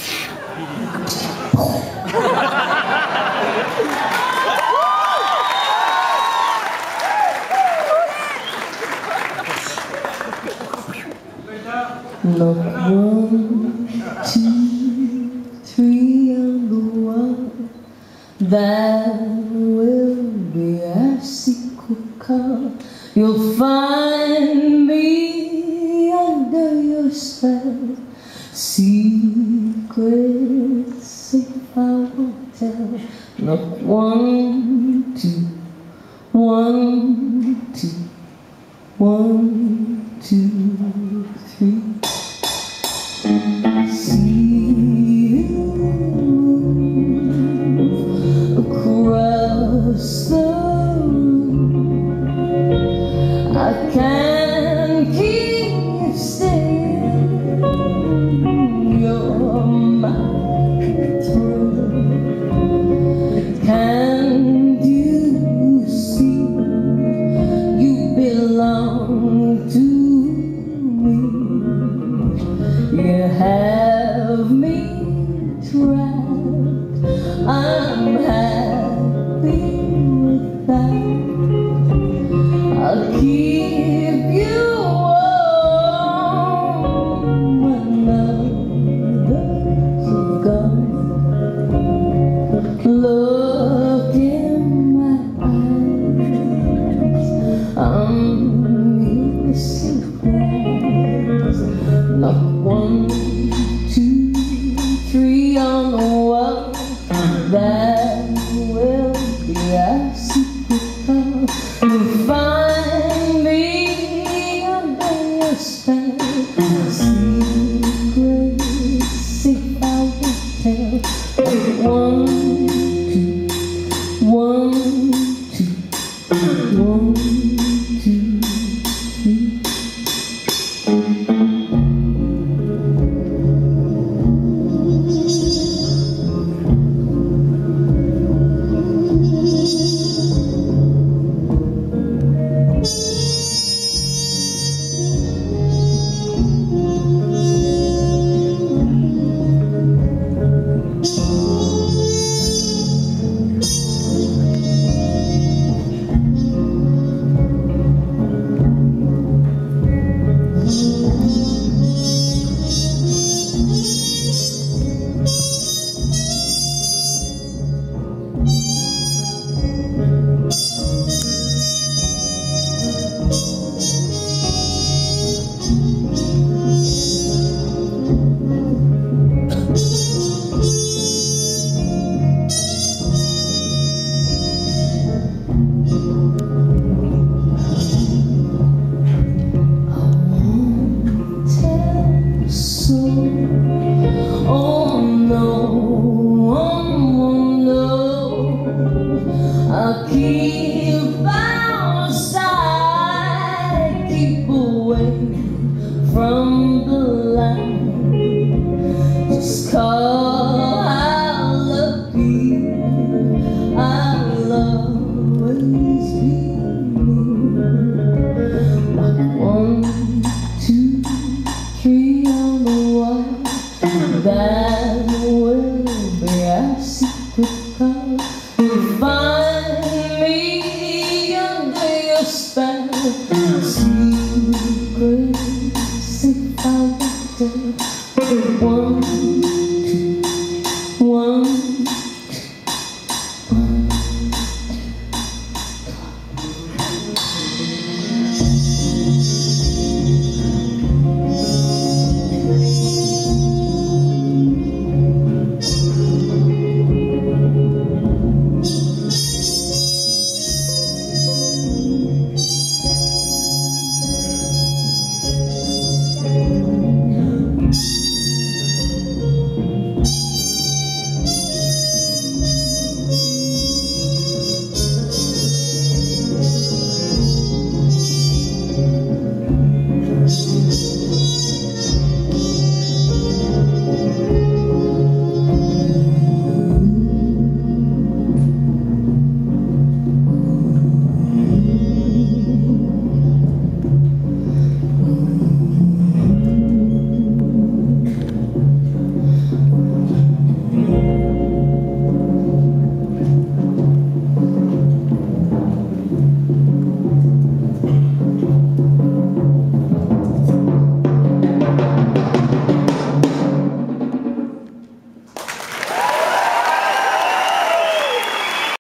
Look, 1, 2, 3 on the wall. That will be our secret call. You'll find me under your spell. Secrets if I won't tell. Look, 1, 2, 1, 2, 1, 2, 3. See you across the room. I can't keep staying. You're my throne. Can't you see? You belong to me. You have me trapped. I'm happy with that. I'll keep you warm when others have gone. Look in my eyes, I'm your surprise. Not 1, 2, 3 on the wall. That will be our secret call. You'll find me under your spell. Secrets if I won't tell. 1, 2, 1, 2, 1, 2, 3. Oh no, I'll keep outside, keep away from the light. Just call, I'll appear, I'll always be near. Like 1, 2, 3 on the wall. That will be our secret call. You'll find me under your spell. Secrets if I won't tell. 1,